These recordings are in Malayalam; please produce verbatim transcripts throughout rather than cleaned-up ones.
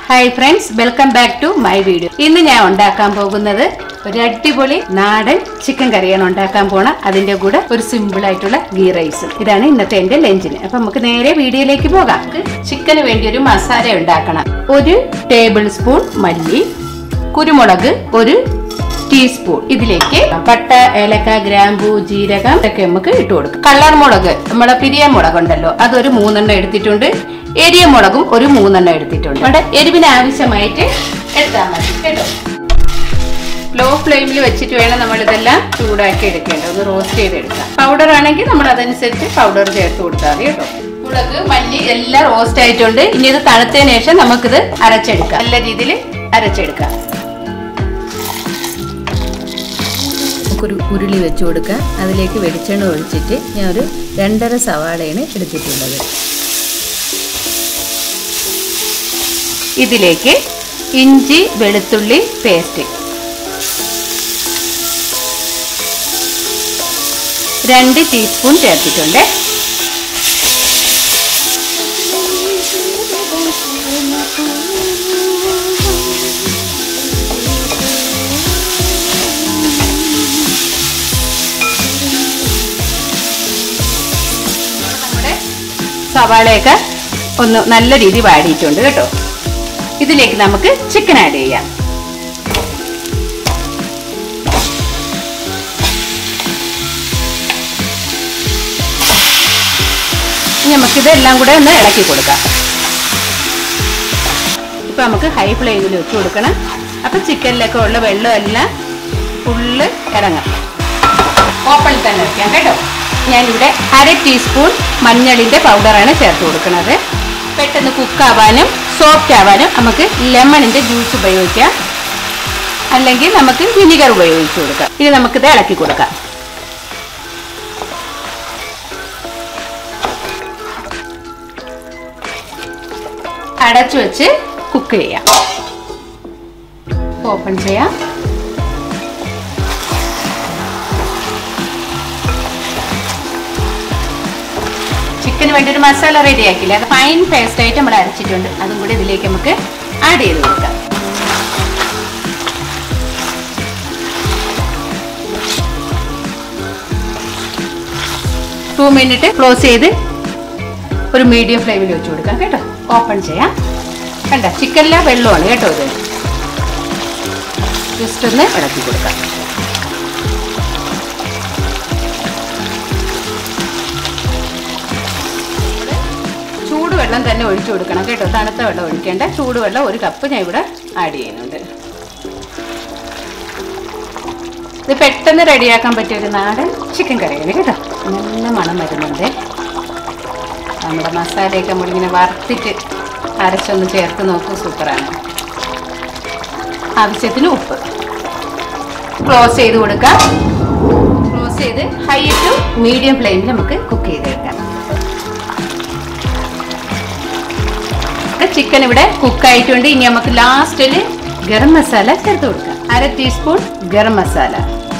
Hi friends, welcome back to my video. ഇന്ന് ഞാൻ ഉണ്ടാക്കാൻ പോകുന്നത് ഒരു അടിപൊളി നാടൻ ചിക്കൻ കറിയാണ് ഉണ്ടാക്കാൻ പോണ. അതിന്റെ കൂടെ ഒരു സിമ്പിൾ ആയിട്ടുള്ള ഗീ റൈസ്. ഇതാണ് ഇന്നത്തെ എന്റെ ലഞ്ചിന്. അപ്പോൾ നമുക്ക് നേരെ വീഡിയോയിലേക്ക് പോകാം. ചിക്കന് വേണ്ടി ഒരു മസാല ഉണ്ടാക്കണം. ഒരു ടേബിൾ സ്പൂൺ മല്ലി, കുരുമുളക് ഒരു ടീസ്പൂൺ, ഇതിലേക്ക് പട്ട, ഏലക്ക, ഗ്രാമ്പൂ, ജീരകം ഇതൊക്കെ നമുക്ക് ഇട്ട് കൊടുക്കാം. കളർ മുളക്, നമ്മുടെ പിരിയ മുളക് ഉണ്ടല്ലോ, അതൊരു മൂന്നെണ്ണം എടുത്തിട്ടുണ്ട്. എരിയ മുളകും ഒരു മൂന്നെണ്ണം എടുത്തിട്ടുണ്ട്. അവിടെ എരിവിന് ആവശ്യമായിട്ട് എടുത്താൽ മതി കേട്ടോ. ലോ ഫ്ലെയിമിൽ വെച്ചിട്ട് വേണം നമ്മൾ ഇതെല്ലാം ചൂടാക്കി എടുക്കേണ്ടത്, ഒന്ന് റോസ്റ്റ് ചെയ്തെടുക്കാം. പൗഡർ ആണെങ്കിൽ നമ്മൾ അതനുസരിച്ച് പൗഡർ ചേർത്ത് കൊടുത്താൽ മതി കേട്ടോ. മുളക്, മല്ലി എല്ലാം റോസ്റ്റ് ആയിട്ടുണ്ട്. ഇനി ഇത് തണുത്തതിന് ശേഷം നമുക്കിത് അരച്ചെടുക്കാം. നല്ല രീതിയിൽ അരച്ചെടുക്കാം. നമുക്കൊരു ഉരുളി വെച്ച് കൊടുക്കാം. അതിലേക്ക് വെളിച്ചെണ്ണ ഒഴിച്ചിട്ട് ഞാൻ ഒരു രണ്ടര സവാളയാണ് എടുത്തിട്ടുള്ളത്. ഇതിലേക്ക് ഇഞ്ചി വെളുത്തുള്ളി പേസ്റ്റ് രണ്ട് ടീസ്പൂൺ ചേർത്തിട്ടുണ്ട്. നമ്മുടെ സവാളയൊക്കെ ഒന്ന് നല്ല രീതി വാടിയിട്ടുണ്ട് കേട്ടോ. ഇതിലേക്ക് നമുക്ക് ചിക്കൻ ആഡ് ചെയ്യാം. നമുക്കിതെല്ലാം കൂടെ ഒന്ന് ഇളക്കി കൊടുക്കാം. ഇപ്പൊ നമുക്ക് ഹൈ ഫ്ലെയിമിൽ വെച്ച് കൊടുക്കണം. അപ്പൊ ചിക്കനിലൊക്കെ ഉള്ള വെള്ളം എല്ലാം ഫുള്ള് ഇറങ്ങാം. ഓപ്പണിൽ തന്നെ വെക്കാം കേട്ടോ. ഞാനിവിടെ അര ടീസ്പൂൺ മഞ്ഞളിന്റെ പൗഡറാണ് ചേർത്ത് കൊടുക്കുന്നത്. പെട്ടെന്ന് കുക്കാവാനും സോഫ്റ്റ് ആവാനും നമുക്ക് ലെമണിന്റെ ജ്യൂസ് ഉപയോഗിക്കാം, അല്ലെങ്കിൽ നമുക്ക് വിനിഗർ ഉപയോഗിച്ച് കൊടുക്കാം. ഇനി നമുക്കിത് ഇളക്കി കൊടുക്കാം. അടച്ചു വെച്ച് കുക്ക് ചെയ്യാം. ഓപ്പൺ ചെയ്യാം. ചിക്കന് വേണ്ടി ഒരു മസാല റെഡി ആക്കില്ല, അത് ഫൈൻ പേസ്റ്റ് ആയിട്ട് നമ്മൾ അരച്ചിട്ടുണ്ട്. അതും കൂടി ഇതിലേക്ക് നമുക്ക് ആഡ് ചെയ്ത് കൊടുക്കാം. ടു മിനിറ്റ് ക്ലോസ് ചെയ്ത് ഒരു മീഡിയം ഫ്ലെയിമിൽ വെച്ച് കൊടുക്കാം കേട്ടോ. ഓപ്പൺ ചെയ്യാം. കണ്ട ചിക്കനിലെ വെള്ളമാണ് കേട്ടോ. ഇത് ജസ്റ്റ് ഒന്ന് ഇളക്കി കൊടുക്കാം. ചൂടുവെള്ളം തന്നെ ഒഴിച്ചു കൊടുക്കണം കേട്ടോ. തണുത്ത വെള്ളം ഒഴിക്കേണ്ട, ചൂടുവെള്ളം ഒരു കപ്പ് ഞാൻ ഇവിടെ ആഡ് ചെയ്യുന്നുണ്ട്. ഇത് പെട്ടെന്ന് റെഡിയാക്കാൻ പറ്റിയ ഒരു നാടൻ ചിക്കൻ കറിയാണ് കേട്ടോ. നല്ല മണം വരുന്നുണ്ട്. നമ്മുടെ മസാലയൊക്കെ നമ്മളിങ്ങനെ വറുത്തിട്ട് അരച്ചൊന്ന് ചേർത്ത് നോക്കൂ, സൂപ്പറാണ്. ആവശ്യത്തിന് ഉപ്പ്. ക്ലോസ് ചെയ്ത് കൊടുക്കാം. ക്ലോസ് ചെയ്ത് ഹൈ ടു മീഡിയം ഫ്ലെയിമിൽ നമുക്ക് കുക്ക് ചെയ്തെടുക്കാം. ചിക്കൻ ഇവിടെ കുക്കായിട്ടുണ്ട്. ഇനി നമുക്ക് ലാസ്റ്റിൽ ഗരം മസാല ചേർത്ത് കൊടുക്കാം. അര ടീസ്പൂൺ ഗരം മസാല.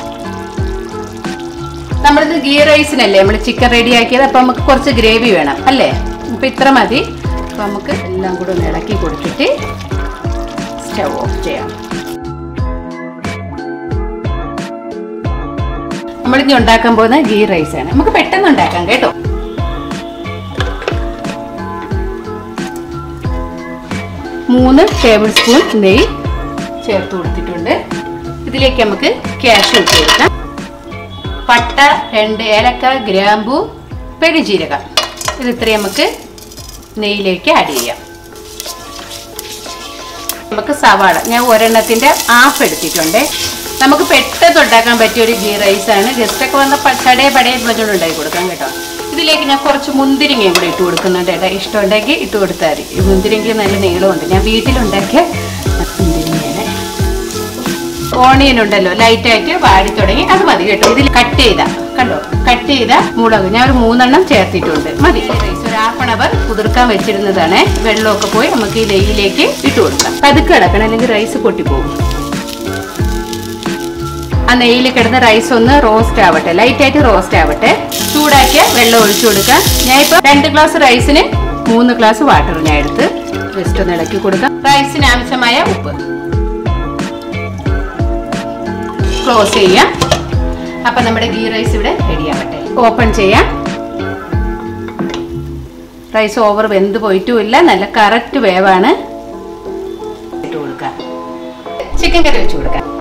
നമ്മളിത് ഗീ റൈസിനല്ലേ നമ്മൾ ചിക്കൻ റെഡിയാക്കിയത്, അപ്പൊ നമുക്ക് കുറച്ച് ഗ്രേവി വേണം അല്ലേ. അപ്പൊ ഇത്ര മതി. അപ്പൊ നമുക്ക് എല്ലാം കൂടെ ഒന്ന് ഇളക്കി കൊടുത്തിട്ട് സ്റ്റവ് ഓഫ് ചെയ്യാം. നമ്മളിനി ഉണ്ടാക്കാൻ പോകുന്ന ഗീ റൈസാണ്. നമുക്ക് പെട്ടെന്ന് ഉണ്ടാക്കാം കേട്ടോ. മൂന്ന് ടേബിൾ സ്പൂൺ നെയ്യ് ചേർത്ത് കൊടുത്തിട്ടുണ്ട്. ഇതിലേക്ക് നമുക്ക് കാഷ്യൂ ഇട്ട് കൊടുക്കാം. പട്ട, രണ്ട് ഏലക്ക, ഗ്രാമ്പൂ, പെരുജീരകം, ഇത് ഇത്രയും നമുക്ക് നെയ്യിലേക്ക് ആഡ് ചെയ്യാം. നമുക്ക് സവാള ഞാൻ ഒരെണ്ണത്തിന്റെ ഹാഫ് എടുത്തിട്ടുണ്ട്. നമുക്ക് പെട്ടെന്ന് ഉണ്ടാക്കാൻ പറ്റിയ ഒരു ഗീ റൈസാണ്. ഗസ്റ്റൊക്കെ വന്ന ചടയെ പടയെ വെച്ചോണ്ട് ഉണ്ടാക്കി കൊടുക്കാം കേട്ടോ. ഇതിലേക്ക് ഞാൻ കുറച്ച് മുന്തിരിങ്ങയും കൂടെ ഇട്ട് കൊടുക്കുന്നുണ്ട് കേട്ടോ. ഇഷ്ടമുണ്ടെങ്കിൽ ഇട്ട് കൊടുത്താൽ മതി. ഈ മുന്തിരിങ്ങ നല്ല നീളമുണ്ട്. ഞാൻ വീട്ടിലുണ്ടാക്കിയ മുന്തിരിങ്ങയാണ്. ഓണിയൻ ഉണ്ടല്ലോ, ലൈറ്റായിട്ട് വാടി തുടങ്ങി, അത് മതി കേട്ടോ. ഇതിൽ കട്ട് ചെയ്ത കണ്ടോ, കട്ട് ചെയ്ത മുളക് ഞാൻ ഒരു മൂന്നെണ്ണം ചേർത്തിട്ടുണ്ട്, മതി. റൈസ് ഒരു ഹാഫ് ആൻ അവർ കുതിർക്കാൻ വെച്ചിരുന്നതാണ്. വെള്ളമൊക്കെ പോയി നമുക്ക് ഈ നെയ്യിലേക്ക് ഇട്ട് കൊടുക്കാം. പതുക്കെ കിടക്കണം, അല്ലെങ്കിൽ റൈസ് പൊട്ടിപ്പോകും. ആ നെയ്യിൽ കിടന്ന റൈസ് ഒന്ന് റോസ്റ്റ് ആവട്ടെ, ലൈറ്റ് ആയിട്ട് റോസ്റ്റ് ആവട്ടെ. ചൂടാക്കിയ വെള്ളം ഒഴിച്ചു കൊടുക്കാം. ഞാൻ ഇപ്പൊ രണ്ട് ഗ്ലാസ് റൈസിന് മൂന്ന് ഗ്ലാസ് വാട്ടർ ഞാൻ എടുത്ത് ജസ്റ്റ് ഒന്ന് ഇളക്കി കൊടുക്കാം. റൈസിന് ആവശ്യമായ ഉപ്പ്. ക്ലോസ് ചെയ്യാം. അപ്പൊ നമ്മുടെ ഗീ റൈസ് ഇവിടെ റെഡിയാവട്ടെ. ഓപ്പൺ ചെയ്യാം. റൈസ് ഓവർ വെന്ത് പോയിട്ടുമില്ല, നല്ല കറക്റ്റ് വേവാണ്. ഇട്ട് കൊടുക്കാം. ചിക്കൻ കറി വെച്ച് കൊടുക്കാം.